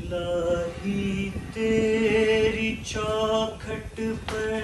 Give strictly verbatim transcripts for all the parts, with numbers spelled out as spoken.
الہی تیری چوکھٹ پر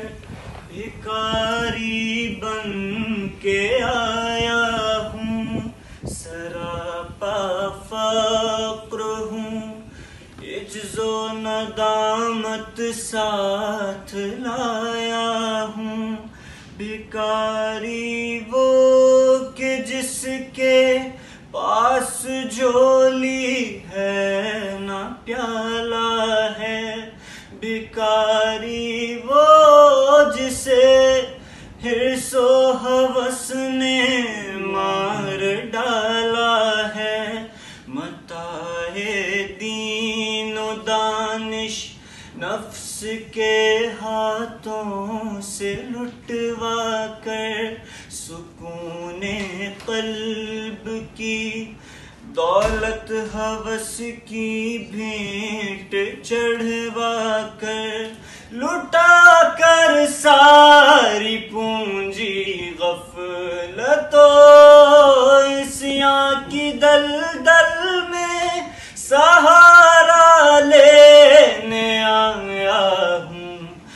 بھکاری بن کے آیا ہوں، سراپا فقر ہوں، عجز و ندامت ساتھ لایا ہوں۔ بھکاری وہ کہ جس کے پاس جھولی ہے نہ پیالہ ہے، بھکاری وہ جسے حرص و ہوس نے مار ڈالا ہے۔ متاع دین و دانش نفس کے ہاتھوں سے لٹوا کر، سکون قلب کی دولت ہوس کی بھینٹ چڑھوا کر، لٹا کر ساری پونجی غفلت و عصیاں کی دلدل میں سہارا لینے آیا ہوں۔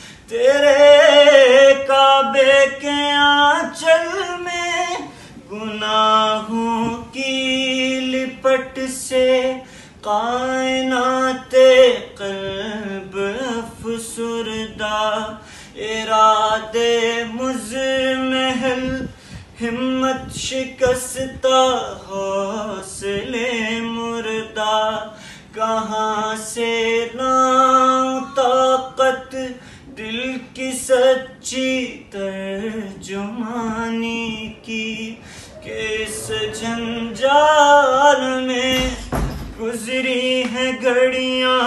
تیرے کعبے کے آنچل میں گناہوں کی لپٹ سے کائنات قلب افسردہ، ارادے مزمحل ہمت شکستہ، حوصلے مردہ، کہاں سے لاؤں طاقت دل کی سچی ترجمانی کی، کہ اس جھنجال میں گزری ہیں گھڑیاں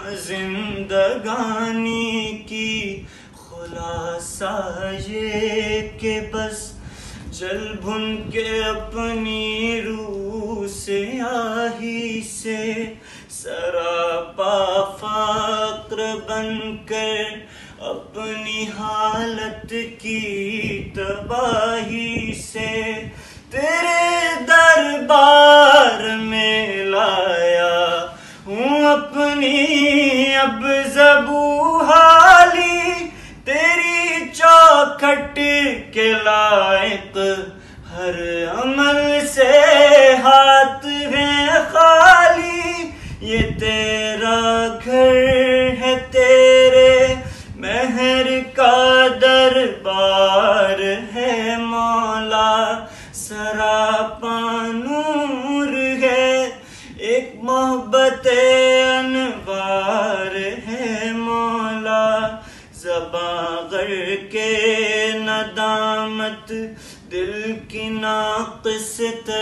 زندگانی کی۔ خلاصہ یہ کہ بس جل بھن کے اپنی روح سیاہی سے، سراپا فقر بن کر اپنی حالت کی تباہی سے، تیرے دربار میں لایا ہوں اپنی اب زبوں حالی، تیری چوکھٹ کے لائق ہر عمل سے ہاتھ ہیں خالی۔ یہ تیرا گھر ہے، تیرے مہر کا دربار ہے مولا، سراپا نور ہے، ایک محبت انوار ہے مولا۔ زباں غر کے ندامت دل کی ناقص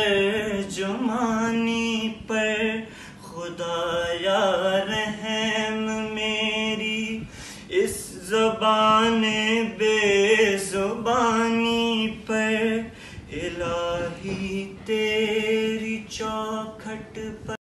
ترجمانی پر، خدایا رحم میری اس زبان بے زبانی پر، الہی تیری چوکھٹ پر